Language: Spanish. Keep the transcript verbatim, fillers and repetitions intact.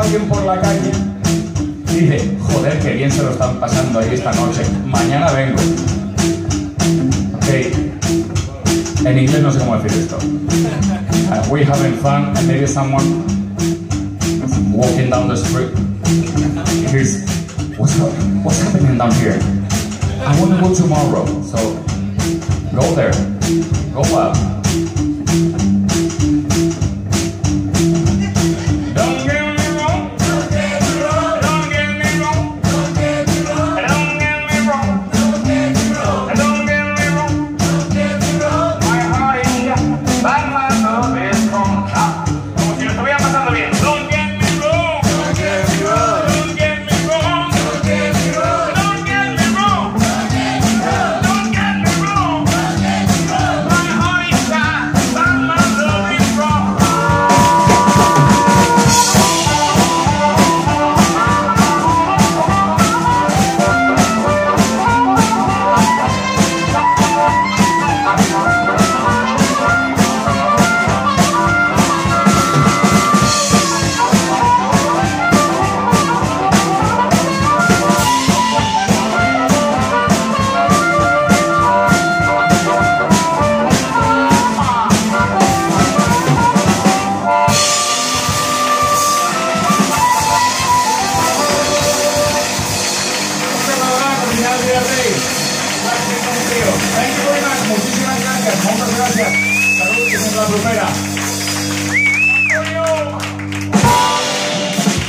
alguien por la calle y dice, joder, qué bien se lo están pasando ahí esta noche, mañana vengo. Ok, en inglés no sé cómo decir esto. Uh, we having fun and maybe someone walking down the street. Here's, what's, what's happening down here? I want to go tomorrow, so go there, go up. Thank you very much. Muchísimas gracias. Muchas gracias. Saludos en la primera.